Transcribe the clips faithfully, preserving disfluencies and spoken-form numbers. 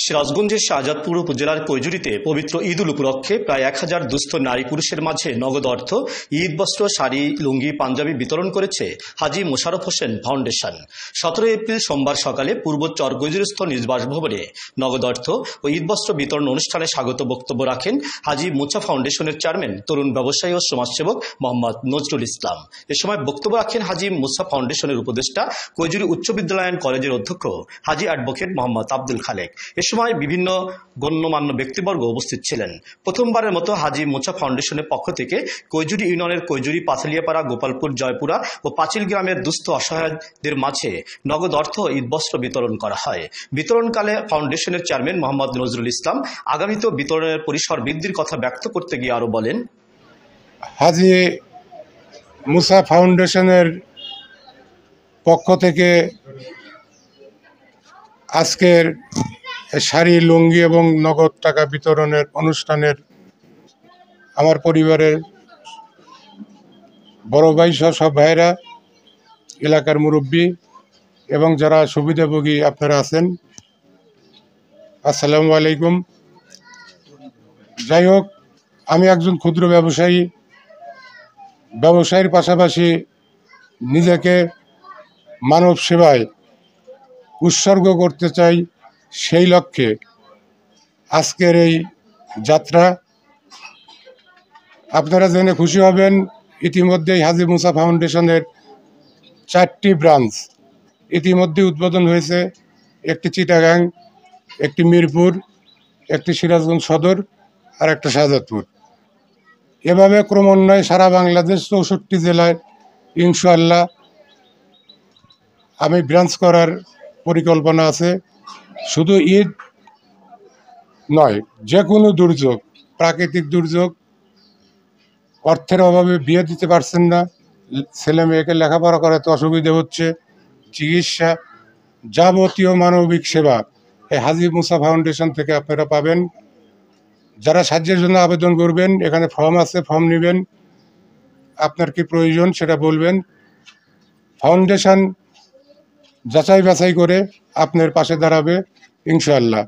সিরাজগঞ্জের শাহজাদপুর উপজেলার কৈজুরিতে পবিত্র ঈদ উল উপলক্ষে প্রায় এক হাজার দুস্থ নারী পুরুষের মাঝে নগদ অর্থ, ঈদ বস্ত্র, শাড়ি, লুঙ্গি, পাঞ্জাবি বিতরণ করেছে হাজী মোশাররফ হোসেন ফাউন্ডেশন। সতেরো এপ্রিল সোমবার সকালে পূর্ব চর কৈজুরিস্থ নিজ বাসভবনে নগদ অর্থ ও ঈদ বস্ত্র বিতরণ অনুষ্ঠানে স্বাগত বক্তব্য রাখেন হাজী মুছা ফাউন্ডেশনের চেয়ারম্যান, তরুণ ব্যবসায়ী ও সমাজসেবক মোহাম্মদ নজরুল ইসলাম। এ সময় বক্তব্য রাখেন হাজী মুছা ফাউন্ডেশনের উপদেষ্টা, কৈজুরি উচ্চ বিদ্যালয় কলেজের অধ্যক্ষ হাজী অ্যাডভোকেট মোহাম্মদ আব্দুল খালেক। এ সময় বিভিন্ন গণ্যমান্য ব্যক্তিবর্গ উপস্থিত ছিলেন। প্রথমবারের মতো হাজী মুছা ফাউন্ডেশনের পক্ষ থেকে কৈজুরি ইউনিয়নের কৈজুরি, পাথালিয়াপাড়া, গোপালপুর, জয়পুরা ও পাঁচিল গ্রামের দুস্থ অসহায়দের মাঝে নগদ অর্থ ঈদ বস্ত্র বিতরণ করা হয়। বিতরণকালে ফাউন্ডেশনের চেয়ারম্যান মোহাম্মদ নজরুল ইসলাম আগামীতে বিতরণের পরিসর বৃদ্ধির কথা ব্যক্ত করতে গিয়ে আরো বলেন, হাজী মুছা ফাউন্ডেশনের পক্ষ থেকে আজকের শাড়ি, লুঙ্গি এবং নগদ টাকা বিতরণের অনুষ্ঠানের আমার পরিবারের বড় ভাই সহ সব ভাইরা, এলাকার মুরব্বী এবং যারা সুবিধাভোগী আপনারা আছেন, আসসালামু আলাইকুম। যাই হোক, আমি একজন ক্ষুদ্র ব্যবসায়ী। ব্যবসায়ীর পাশাপাশি নিজেকে মানব সেবায় উৎসর্গ করতে চাই। সেই লক্ষ্যে আজকের এই যাত্রা। আপনারা জেনে খুশি হবেন, ইতিমধ্যেই হাজী মুছা ফাউন্ডেশনের চারটি ব্রাঞ্চ ইতিমধ্যে উদ্বোধন হয়েছে। একটি চিটাগাং, একটি মিরপুর, একটি সিরাজগঞ্জ সদর আর একটা শাহজাদপুর। এভাবে ক্রমান্বয়ে সারা বাংলাদেশ চৌষট্টি জেলায় ইনশাআল্লাহ আমি ব্রাঞ্চ করার পরিকল্পনা আছে। শুধু ঈদ নয়, যে কোনো দুর্যোগ, প্রাকৃতিক দুর্যোগ, অর্থের অভাবে বিয়ে দিতে পারছেন না, ছেলে মেয়েকে লেখাপড়া করাতে অসুবিধা হচ্ছে, চিকিৎসা, যাবতীয় মানবিক সেবা এই হাজী মুছা ফাউন্ডেশন থেকে আপনারা পাবেন। যারা সাহায্যের জন্য আবেদন করবেন, এখানে ফর্ম আছে, ফর্ম নেবেন, আপনার কি প্রয়োজন সেটা বলবেন। ফাউন্ডেশন যাচাই বাছাই করে আপনার পাশে দাঁড়াবে ইনশাআল্লাহ।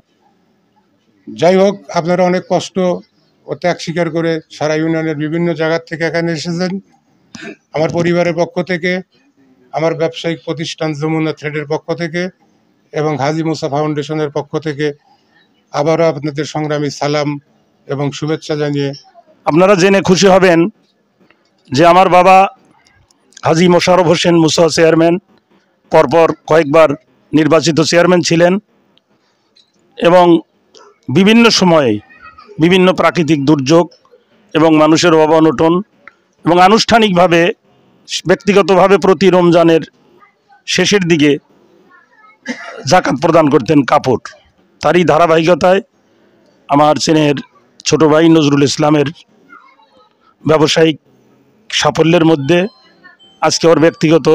যাই হোক, আপনারা অনেক কষ্ট ও ত্যাগ স্বীকার করে সারা ইউনিয়নের বিভিন্ন জায়গার থেকে এখানে এসেছেন। আমার পরিবারের পক্ষ থেকে, আমার ব্যবসায়িক প্রতিষ্ঠান যমুনা থ্রেডের পক্ষ থেকে এবং হাজী মুছা ফাউন্ডেশনের পক্ষ থেকে আবারও আপনাদের সংগ্রামী সালাম এবং শুভেচ্ছা জানিয়ে, আপনারা জেনে খুশি হবেন যে আমার বাবা হাজী মোশাররফ হোসেন মুছা চেয়ারম্যান, পরপর কয়েকবার নির্বাচিত চেয়ারম্যান ছিলেন এবং বিভিন্ন সময়ে বিভিন্ন প্রাকৃতিক দুর্যোগ এবং মানুষের অবনটন এবং আনুষ্ঠানিকভাবে ব্যক্তিগতভাবে প্রতি রমজানের শেষের দিকে যাকাত প্রদান করতেন কাপড়। তারই ধারাবাহিকতায় আমার চেনের ছোট ভাই নজরুল ইসলামের ব্যবসায়িক সাফল্যের মধ্যে আজকে ওর ব্যক্তিগত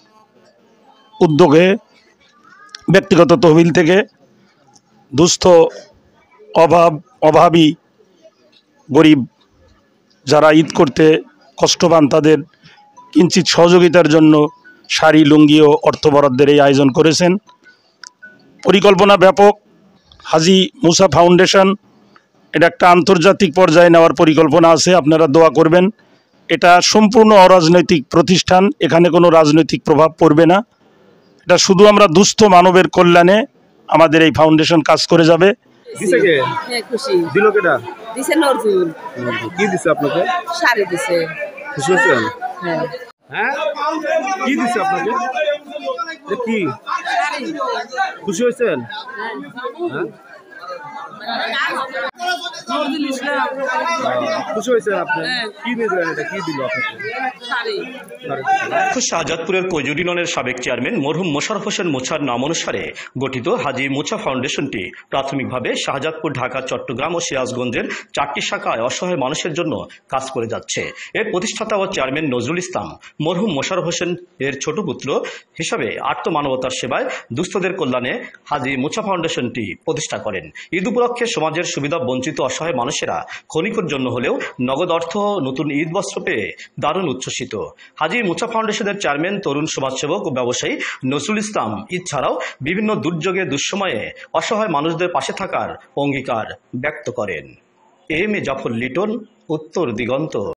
উদ্যোগে, ব্যক্তিগত তহবিল থেকে দুস্থ, অভাব অভাবী, গরিব যারা ঈদ করতে কষ্ট পান তাদের কিঞ্চিত সহযোগিতার জন্য শাড়ি, লুঙ্গি ও অর্থ বরাদ্দের এই আয়োজন করেছেন। পরিকল্পনা ব্যাপক। হাজী মুছা ফাউন্ডেশন এটা একটা আন্তর্জাতিক পর্যায়ে নেওয়ার পরিকল্পনা আছে, আপনারা দোয়া করবেন। এটা সম্পূর্ণ অরাজনৈতিক প্রতিষ্ঠান, এখানে কোনো রাজনৈতিক প্রভাব পড়বে না। এটা শুধু আমরা দুস্থ মানবের কল্যাণে আমাদের এই ফাউন্ডেশন কাজ করে যাবে। দিছে কে? হ্যাঁ, খুশি। দিল কেডা? দিছে নজরুল। কি দিছে আপনাকে? শাড়ি দিছে। খুশি হয়েছেন? হ্যাঁ। হ্যাঁ? কি দিছে আপনাকে? এটা কি? শাড়ি। খুশি হয়েছেন? হ্যাঁ। নজরুল ইসলাম। খুশি হয়েছেন আপনি? কি দিলেন? এটা কি দিল আপনাকে? শাড়ি। শাহজাদপুরের কৈজুরি ইউনিয়নের সাবেক চেয়ারম্যান মরহুম মোশাররফ হোসেন মুছার নাম অনুসারে গঠিত হাজী মুছা ফাউন্ডেশনটি প্রাথমিকভাবে শাহজাদপুর, ঢাকা, চট্টগ্রাম ও সিরাজগঞ্জের চারটি শাখায় অসহায় মানুষের জন্য কাজ করে যাচ্ছে। এর প্রতিষ্ঠাতা ও চেয়ারম্যান নজরুল ইসলাম মরহুম মোশাররফ হোসেন এর ছোট পুত্র হিসাবে আত্মমানবতার সেবায় দুস্থদের কল্যাণে হাজী মুছা ফাউন্ডেশনটি প্রতিষ্ঠা করেন। ঈদ উপলক্ষে সমাজের সুবিধা বঞ্চিত অসহায় মানুষেরা ক্ষণিকের জন্য হলেও নগদ অর্থ নতুন ঈদ বস্ত্র পেয়ে দারুণ উচ্ছ্বসিত। হাজী মুছা ফাউন্ডেশনের চেয়ারম্যান, তরুণ সমাজসেবক ও ব্যবসায়ী নজরুল ইসলাম ঈদ ছাড়াও বিভিন্ন দুর্যোগে দুঃসময়ে অসহায় মানুষদের পাশে থাকার অঙ্গীকার ব্যক্ত করেন। এম এ জাফর লিটন, উত্তর দিগন্ত।